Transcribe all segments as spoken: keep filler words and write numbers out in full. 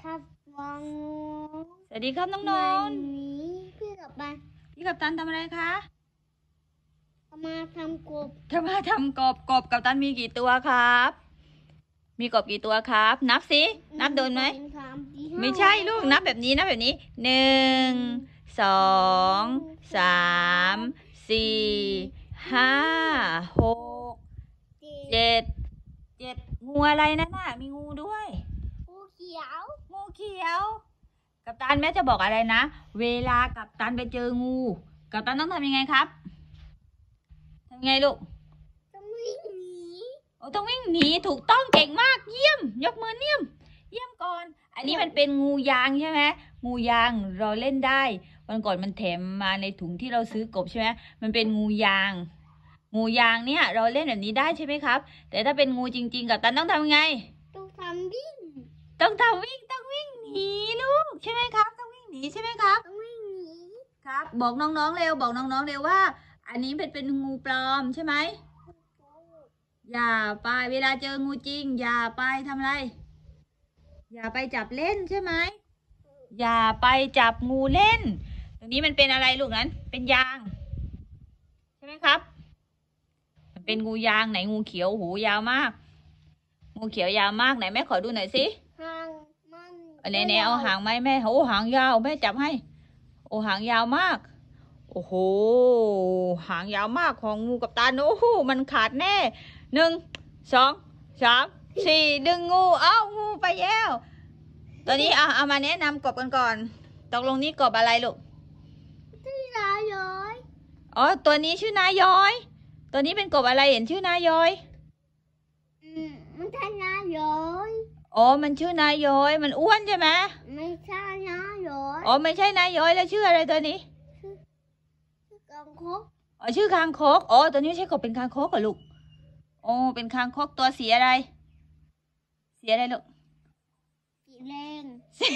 ครับน้องสวัสดีครับน้องนนท์พี่กับตันพี่กัปตันทำอะไรคะมาทำกบจะมาทำกบกบกัปตันมีกี่ตัวครับมีกบกี่ตัวครับ นับสินับโดนไหมไม่ใช่ลูกนับแบบนี้นับแบบนี้หนึ่งสองสามสี่ห้าหกเจ็ดเจ็ดงูอะไรนั่นน่ะมีงูด้วยงูเขียวงูเขียวกัปตันแม่จะบอกอะไรนะเวลากัปตันไปเจองูกัปตันต้องทำยังไงครับทำยังไงลูกต้องวิ่งหนีโอ้ต้องวิ่งหนีถูกต้องเก่งมากเยี่ยมยกมือเยี่ยมเยี่ยมก่อนอันนี้มันเป็นงูยางใช่ไหมงูยางเราเล่นได้วันก่อนมันแถมมาในถุงที่เราซื้อกบใช่ไหมมันเป็นงูยางงูยางเนี่ยเราเล่นแบบนี้ได้ใช่ไหมครับแต่ถ้าเป็นงูจริงๆกัปตันต้องทำไงต้องทำวิ่งต้องทำวิ่งต้องวิ่งหนีลูกใช่ไหมครับต้องวิ่งหนีใช่ไหมครับต้องวิ่งหนีครับบอกน้องๆเร็วบอกน้องๆเร็วว่าอันนี้เป็นเป็นงูปลอมใช่ไหมอย่าไปเวลาเจองูจริงอย่าไปทำอะไรอย่าไปจับเล่นใช่ไหมอย่าไปจับงูเล่นตรงนี้มันเป็นอะไรลูกนั้นเป็นยางใช่ไหมครับมันเป็นงูยางไหนงูเขียวหูยาวมากงูเขียวยาวมากไหนแม่ขอดูหน่อยสิหางมันอันนี้เนี่ยเอาหางไหมแม่โอ้หางยาวแม่จับให้โอ้หางยาวมากโอ้โหหางยาวมากของงูกัปตันโอ้โหมันขาดแน่หนึ่งสองสามสี่ดึงงูเอ้างูไปแล้วตอนนี้เอาเอามาแนะนำกบกันก่อนตกลงนี้กบอะไรลูกชื่อนายย้อยอ๋อตัวนี้ชื่อนายย้อยตัวนี้เป็นกบอะไรเห็นชื่อนายย้อยอืมมันใช่นายย้อยอ๋อมันชื่อนายย้อยมันอ้วนใช่ไหมไม่ใช่นายย้อยอ๋อไม่ใช่นายย้อยแล้วชื่ออะไรตัวนี้ชื่อคางคกอ๋อชื่อคางคกอ๋อตัวนี้ใช่กบเป็นคางคกเหรอลูกโอ้เป็นคางคกตัวสีอะไรสีอะไรลูกสีแดง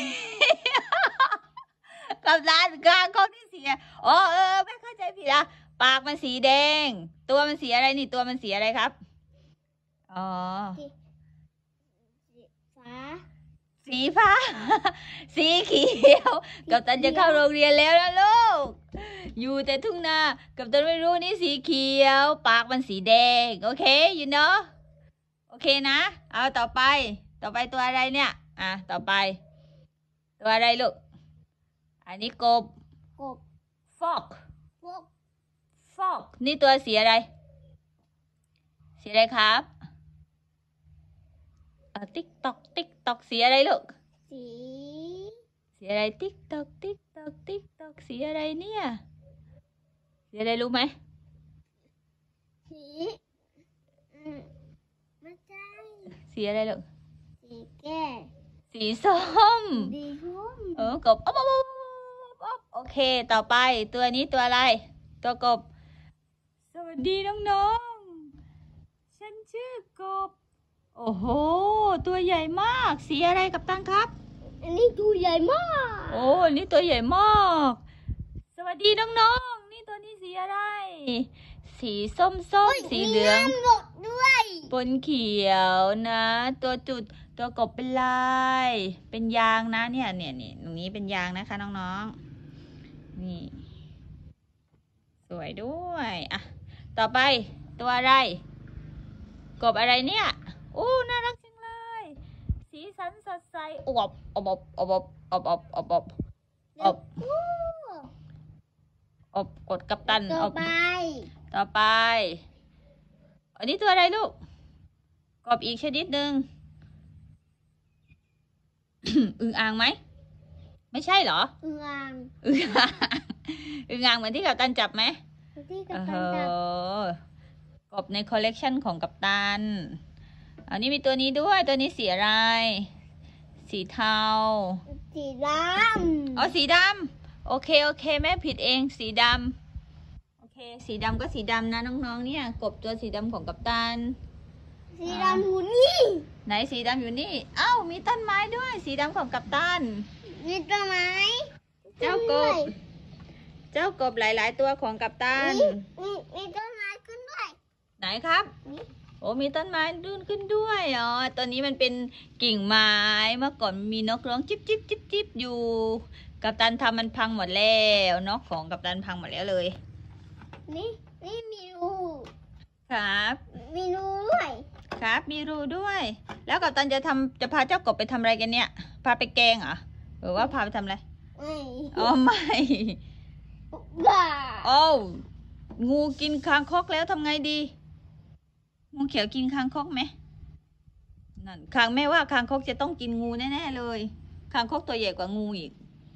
กับร้านคางคกที่สีอ๋อเออไม่เข้าใจผิดอ่ะปากมันสีแดงตัวมันสีอะไรนี่ตัวมันสีอะไรครับอ๋อฟ้าสีฟ้าสีเขียวกับตันจะเข้าโรงเรียนแล้วนะลูกอยู่แต่ทุ่งนากับตันไม่รู้นี่สีเขียวปากมันสีแดงโอเค you know โอเคนะเอาต่อไปต่อไปตัวอะไรเนี่ยอ่ะต่อไปตัวอะไรลูกอันนี้กบกบฟอกฟอกฟอกนี่ตัวสีอะไรสีอะไรครับติ๊กตอกติ๊กตอกสีอะไรลูกสีสีอะไรติ๊กตอกติ๊กตอกติ๊กตอกสีอะไรเนี่ยสีอะไรรู้ไหมสีไม่ใช่สีอะไรลูกสีแก่สีส้มสีส้มเออกบอ๊อบอ๊อบอ๊อบโอเคต่อไปตัวนี้ตัวอะไรตัวกบสวัสดีน้องๆฉันชื่อกบโอ้โหตัวใหญ่มากสีอะไรกัปตันครับอันนี้ตัวใหญ่มากโอ้นี่ตัวใหญ่มากสวัสดีน้องๆนี่ตัวนี้สีอะไรสีส้มส้มสีเหลืองหมดด้วยปนเขียวนะตัวจุดตัวกบเป็นลายเป็นยางนะเนี่ยเนี่ยเนี่ยตรงนี้เป็นยางนะคะน้องๆนี่สวยด้วยอ่ะต่อไปตัวอะไรกบอะไรเนี่ยโอ้น่ารักจังเลยสีสันสดใสอบอบอบอบอบอบอบอบอบอบกดกัปตันต่อไปต่อไปอันนี้ตัวอะไรลูกกบอีกชนิดหนึ่ง อึ่งอ่างไหมไม่ใช่เหรออึ่งอ่างอึ่งอ่างอึ่งอ่างเหมือนที่กัปตันจับไหมที่กัปตันจับกบในคอลเลกชันของกัปตันอันนี้มีตัวนี้ด้วยตัวนี้สีอะไรสีเทาสีดำอ๋อสีดำโอเคโอเคแม่ผิดเองสีดำโอเคสีดำก็สีดำนะน้องๆเนี่ยกบตัวสีดำของกัปตันสีดำอยู่นี่ไหนสีดำอยู่นี่เอ้ามีต้นไม้ด้วยสีดำของกัปตันมีต้นไม้เจ้ากบเจ้ากบหลายๆตัวของกัปตันมีมีต้นไม้ขึ้นด้วยไหนครับโอ้มีต้นไม้ลื่นขึ้นด้วยอ๋อตอนนี้มันเป็นกิ่งไม้เมื่อก่อนมีนกร้องจิ๊บจิ๊บจิ๊บจิ๊บอยู่ กัปตันทำมันพังหมดแล้วนกของกัปตันพังหมดแล้วเลยนี่นี่มีรูครับมีรูด้วยครับมีรูด้วย แล้วกัปตันจะทำจะพาเจ้ากบไปทำอะไรกันเนี่ยพาไปแกงเหรอหรือว่าพาไปทำอะไรไม่อ๋อไม่บ้าโอ้งูกินคางคกแล้วทำไงดีงูเขียวกินคางคกไหมนั่นคางแม่ว่าคางคกจะต้องกินงูแน่ๆเลยคางคกตัวใหญ่กว่างูอีก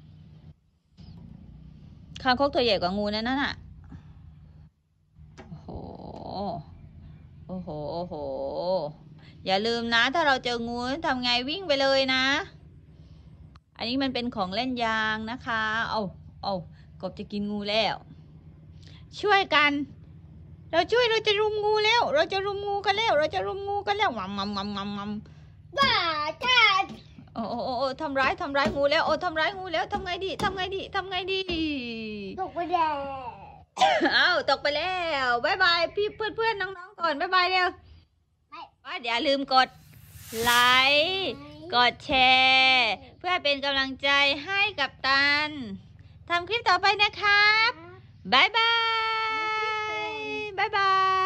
คางคกตัวใหญ่กว่างูนั่นน่ะโอ้โหโอ้โหโอ้โหอย่าลืมนะถ้าเราเจองูทำไงวิ่งไปเลยนะอันนี้มันเป็นของเล่นยางนะคะเอาเอากบจะกินงูแล้วช่วยกันเราช่วยเราจะรุมงูแล้วเราจะรุมงูกันแล้วเราจะรุมงูกันแล้วมัมมัมมัมมัมมัมบ้าจ้าโอ้โอ้โอ้ทำร้ายทำร้ายงูแล้วโอ้ทำร้ายงูแล้วทำไงดีทำไงดีทำไงดีตกไปแล้วอ้าวตกไปแล้วบายบายพี่เพื่อนเพื่อนน้องๆก่อนบายบายเร็วว่าอย่าลืมกดไลค์กดแชร์เพื่อเป็นกำลังใจให้กับตันทำคลิปต่อไปนะครับบายบายบายบาย